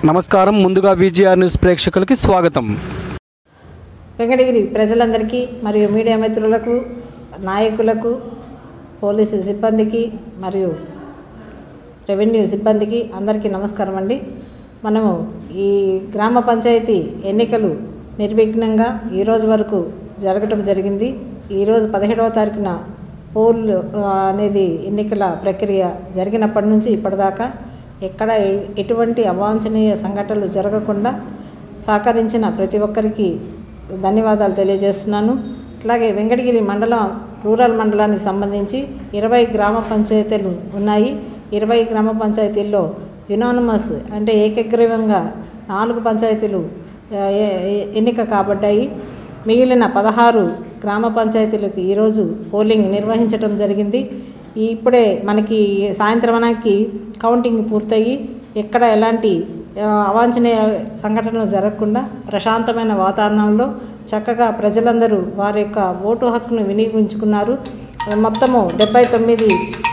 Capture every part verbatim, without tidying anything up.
నమస్కారం. ముందుగా VGR news ప్రేక్షకులకి స్వాగతం. వెంకటగిరి ప్రజలందరికీ మరియు మీడియా మిత్రులకు, నాయకులకు, పోలీసు సిబ్బందికి మరియు రెవెన్యూ సిబ్బందికి అందరికీ నమస్కారం అండి. మనము ఈ గ్రామ పంచాయతీ ఎన్నికలు నిర్విఘ్నంగా ఈరోజు వరకు జరగటం జరిగింది. ఈరోజు పదిహేడవ తారీఖున పోల్ అనేది ఎన్నికల ప్రక్రియ జరిగినప్పటి నుంచి ఇప్పటిదాకా ఎక్కడ ఎటువంటి అవాంఛనీయ సంఘటనలు జరగకుండా సహకరించిన ప్రతి ఒక్కరికి ధన్యవాదాలు తెలియజేస్తున్నాను. అట్లాగే వెంకటగిరి మండలం రూరల్ మండలానికి సంబంధించి ఇరవై గ్రామ పంచాయతీలు ఉన్నాయి. ఇరవై గ్రామ పంచాయతీల్లో యునానిమస్ అంటే ఏకగ్రీవంగా నాలుగు పంచాయతీలు ఎన్నిక కాబడ్డాయి. మిగిలిన పదహారు గ్రామ పంచాయతీలకు ఈరోజు పోలింగ్ నిర్వహించడం జరిగింది. ఇప్పుడే మనకి సాయంత్రానికి కౌంటింగ్ పూర్తయి ఎక్కడ ఎలాంటి అవాంఛనీయ సంఘటనలు జరగకుండా ప్రశాంతమైన వాతావరణంలో చక్కగా ప్రజలందరూ వారి యొక్క ఓటు హక్కును వినియోగించుకున్నారు. మొత్తము డెబ్బై తొమ్మిది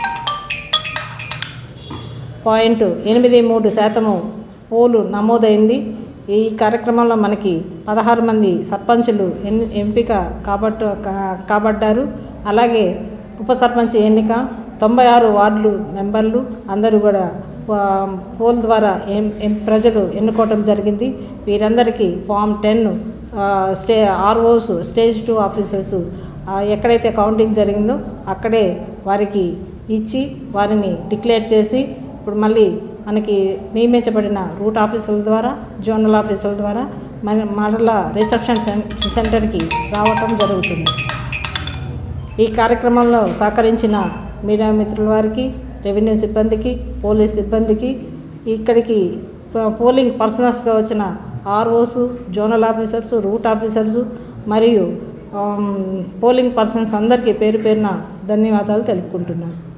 పాయింట్ ఎనిమిది మూడు శాతము పోలు నమోదైంది. ఈ కార్యక్రమంలో మనకి పదహారు మంది సర్పంచులు ఎన్ ఎంపిక కాబట్టు కాబడ్డారు. అలాగే ఉప సర్పంచ్ ఎన్నిక, తొంభై ఆరు వార్డులు మెంబర్లు అందరూ కూడా పోల్ ద్వారా ఎం ఎం ప్రజలు ఎన్నుకోవటం జరిగింది. వీరందరికీ form ten stay ROs stage two officers ఎక్కడైతే కౌంటింగ్ జరిగిందో అక్కడే వారికి ఇచ్చి వారిని డిక్లేర్ చేసి ఇప్పుడు మళ్ళీ మనకి నియమించబడిన రూట్ ఆఫీసుల ద్వారా, జోనల్ ఆఫీసుల ద్వారా మన మరలా రిసెప్షన్ సెంటర్కి రావటం జరుగుతుంది. ఈ కార్యక్రమంలో సహకరించిన మీడియా మిత్రుల వారికి, రెవెన్యూ సిబ్బందికి, పోలీస్ సిబ్బందికి, ఇక్కడికి పోలింగ్ పర్సనల్స్గా వచ్చిన ROs, zonal officers, route officers మరియు పోలింగ్ పర్సన్స్ అందరికీ పేరు పేరున ధన్యవాదాలు తెలుపుకుంటున్నాను.